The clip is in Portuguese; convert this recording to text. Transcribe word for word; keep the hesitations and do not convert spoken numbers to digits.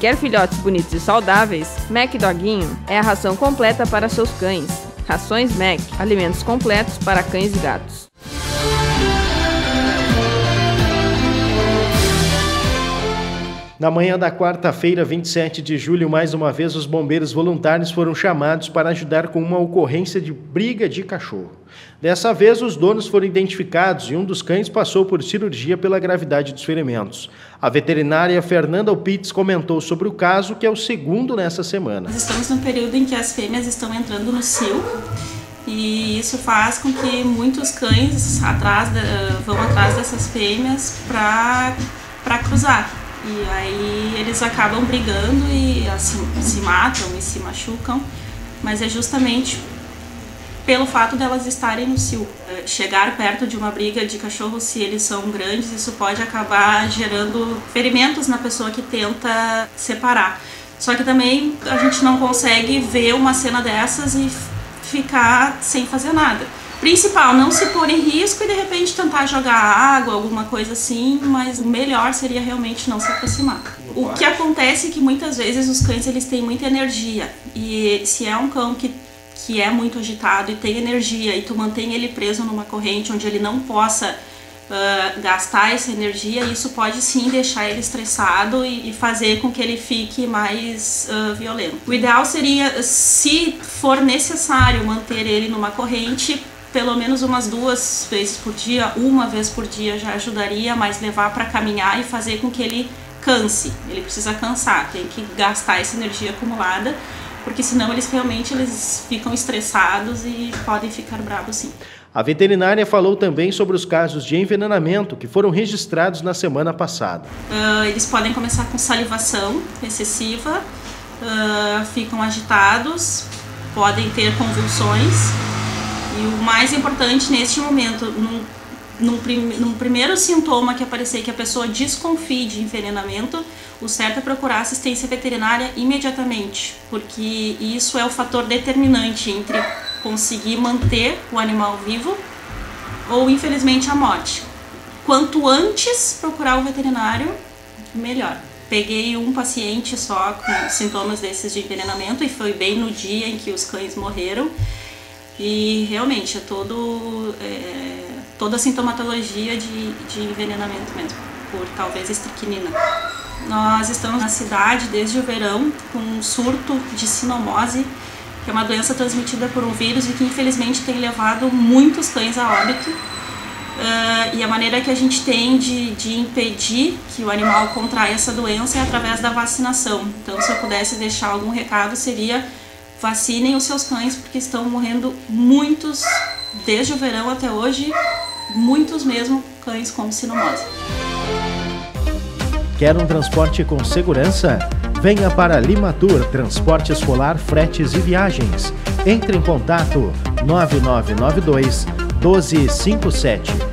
Quer filhotes bonitos e saudáveis? Mac Doguinho é a ração completa para seus cães. Rações Mac, alimentos completos para cães e gatos. Na manhã da quarta-feira, vinte e sete de julho, mais uma vez os bombeiros voluntários foram chamados para ajudar com uma ocorrência de briga de cachorro. Dessa vez, os donos foram identificados e um dos cães passou por cirurgia pela gravidade dos ferimentos. A veterinária Fernanda Opitz comentou sobre o caso, que é o segundo nessa semana. Nós estamos num período em que as fêmeas estão entrando no cio e isso faz com que muitos cães atrás de, vão atrás dessas fêmeas para para cruzar. E aí eles acabam brigando e assim se matam e se machucam, mas é justamente pelo fato delas estarem no cio. Chegar perto de uma briga de cachorro, se eles são grandes, isso pode acabar gerando ferimentos na pessoa que tenta separar. Só que também a gente não consegue ver uma cena dessas e ficar sem fazer nada. Principal, não se pôr em risco e de repente tentar jogar água, alguma coisa assim, mas o melhor seria realmente não se aproximar. O que acontece é que muitas vezes os cães eles têm muita energia e se é um cão que, que é muito agitado e tem energia e tu mantém ele preso numa corrente onde ele não possa uh, gastar essa energia, isso pode sim deixar ele estressado e, e fazer com que ele fique mais uh, violento. O ideal seria, se for necessário manter ele numa corrente, pelo menos umas duas vezes por dia, uma vez por dia já ajudaria, mas levar para caminhar e fazer com que ele canse. Ele precisa cansar, tem que gastar essa energia acumulada, porque senão eles realmente eles ficam estressados e podem ficar bravos sim. A veterinária falou também sobre os casos de envenenamento que foram registrados na semana passada. Uh, eles podem começar com salivação excessiva, uh, ficam agitados, podem ter convulsões. E o mais importante neste momento, num, num, prim, num primeiro sintoma que aparecer que a pessoa desconfie de envenenamento, o certo é procurar assistência veterinária imediatamente, porque isso é o fator determinante entre conseguir manter o animal vivo ou, infelizmente, a morte. Quanto antes procurar o veterinário, melhor. Peguei um paciente só com sintomas desses de envenenamento e foi bem no dia em que os cães morreram. E realmente é todo, é, toda a sintomatologia de, de envenenamento mesmo, por talvez estricnina. Nós estamos na cidade desde o verão com um surto de sinomose, que é uma doença transmitida por um vírus e que infelizmente tem levado muitos cães a óbito. Uh, e a maneira que a gente tem de, de impedir que o animal contraia essa doença é através da vacinação. Então, se eu pudesse deixar algum recado, seria: vacinem os seus cães, porque estão morrendo muitos, desde o verão até hoje, muitos mesmo cães com sinomose. Quer um transporte com segurança? Venha para Limatur, transporte escolar, fretes e viagens. Entre em contato nove nove nove dois, um dois cinco sete.